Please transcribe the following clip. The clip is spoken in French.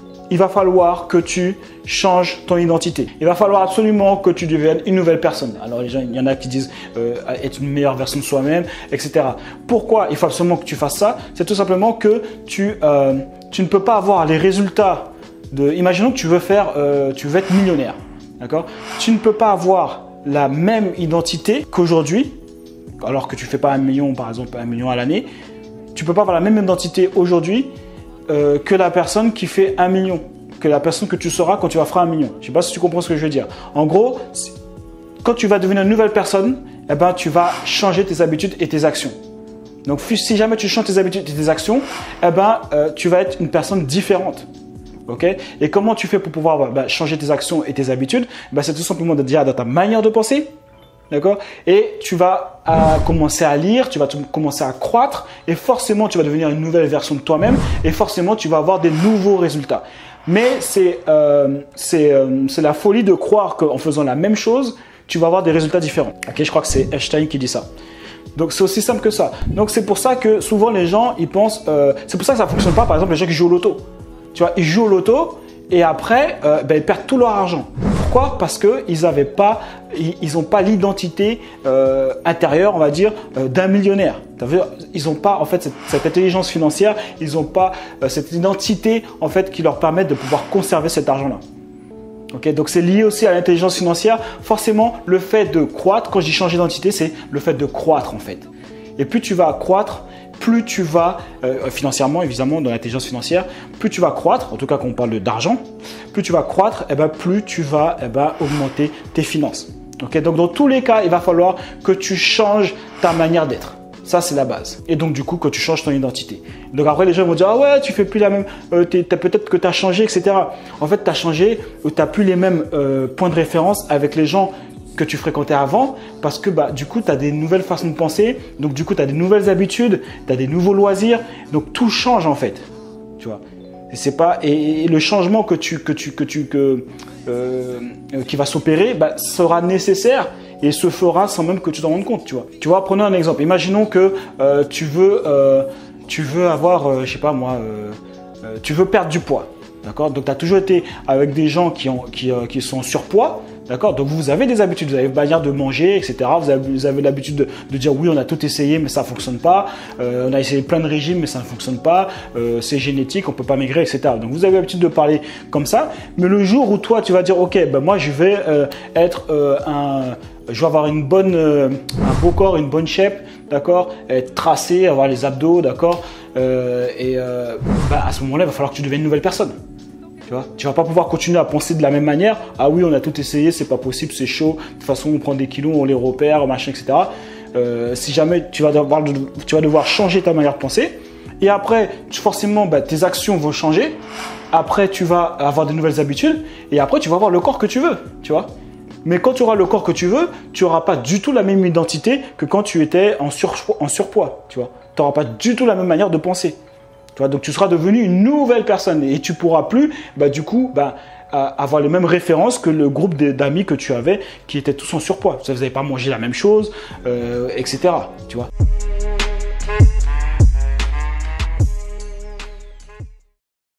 il va falloir que tu changes ton identité. Il va falloir absolument que tu deviennes une nouvelle personne. Alors, il y en a qui disent être une meilleure version de soi-même, etc. Pourquoi il faut absolument que tu fasses ça? C'est tout simplement que tu ne peux pas avoir les résultats de… Imaginons que tu veux être millionnaire. D'accord? Tu ne peux pas avoir la même identité qu'aujourd'hui, alors que tu ne fais pas 1 million, par exemple, 1 million à l'année. Tu ne peux pas avoir la même identité aujourd'hui que la personne qui fait 1 million, que la personne que tu seras quand tu vas faire 1 million. Je ne sais pas si tu comprends ce que je veux dire. En gros, quand tu vas devenir une nouvelle personne, eh ben, tu vas changer tes habitudes et tes actions. Donc, si jamais tu changes tes habitudes et tes actions, eh ben, tu vas être une personne différente. Okay? Et comment tu fais pour pouvoir changer tes actions et tes habitudes? C'est tout simplement déjà dans ta manière de penser. D'accord? Et tu vas commencer à lire, tu vas commencer à croître et forcément tu vas devenir une nouvelle version de toi-même et forcément tu vas avoir des nouveaux résultats. Mais c'est la folie de croire qu'en faisant la même chose, tu vas avoir des résultats différents. Okay? Je crois que c'est Einstein qui dit ça. Donc c'est aussi simple que ça. Donc c'est pour ça que souvent les gens ils pensent, c'est pour ça que ça ne fonctionne pas par exemple les gens qui jouent au loto. Tu vois, ils jouent au loto et après ils perdent tout leur argent. Pourquoi? Parce qu'ils n'ont pas l'identité intérieure, on va dire, d'un millionnaire. Ils n'ont pas en fait cette intelligence financière, ils n'ont pas cette identité en fait qui leur permet de pouvoir conserver cet argent-là. Okay? Donc c'est lié aussi à l'intelligence financière. Forcément, le fait de croître, quand je dis changer d'identité, c'est le fait de croître en fait. Et plus tu vas croître, plus tu vas, financièrement évidemment dans l'intelligence financière, plus tu vas croître, en tout cas quand on parle d'argent, plus tu vas croître, plus tu vas augmenter tes finances. Okay? Donc dans tous les cas, il va falloir que tu changes ta manière d'être. Ça, c'est la base. Et donc, du coup, que tu changes ton identité. Donc après, les gens vont dire « Ah ouais, tu fais plus la même… peut-être que tu as changé, etc. » En fait, tu as changé ou tu n'as plus les mêmes points de référence avec les gens que tu fréquentais avant parce que du coup, tu as des nouvelles façons de penser. Donc, du coup, tu as des nouvelles habitudes, tu as des nouveaux loisirs. Donc, tout change en fait. Tu vois. Et le changement qui va s'opérer sera nécessaire et se fera sans même que tu t'en rendes compte, tu vois. Tu vois, prenons un exemple. Imaginons que tu veux avoir, je sais pas moi, tu veux perdre du poids, d'accord? Donc, tu as toujours été avec des gens qui sont en surpoids, d'accord? Donc, vous avez des habitudes, vous avez une manière de manger, etc. Vous avez l'habitude de dire oui, on a tout essayé, mais ça ne fonctionne pas. On a essayé plein de régimes, mais ça ne fonctionne pas. C'est génétique, on ne peut pas maigrir, etc. Donc, vous avez l'habitude de parler comme ça. Mais le jour où toi, tu vas dire, ok, moi, je vais je vais avoir un beau corps, une bonne shape, d'accord, être tracé, avoir les abdos, d'accord, à ce moment-là, il va falloir que tu deviennes une nouvelle personne. Tu vas pas pouvoir continuer à penser de la même manière. Ah oui, on a tout essayé, c'est pas possible, c'est chaud. De toute façon, on prend des kilos, on les repère, machin, etc. Si jamais tu vas devoir changer ta manière de penser. Et après, forcément, tes actions vont changer. Après, tu vas avoir de nouvelles habitudes. Et après, tu vas avoir le corps que tu veux, tu vois. Mais quand tu auras le corps que tu veux, tu n'auras pas du tout la même identité que quand tu étais en surpoids, tu vois. Tu n'auras pas du tout la même manière de penser. Tu vois, donc tu seras devenu une nouvelle personne et tu ne pourras plus, avoir les mêmes références que le groupe d'amis que tu avais qui étaient tous en surpoids. Vous n'avez pas mangé la même chose, etc. Tu vois.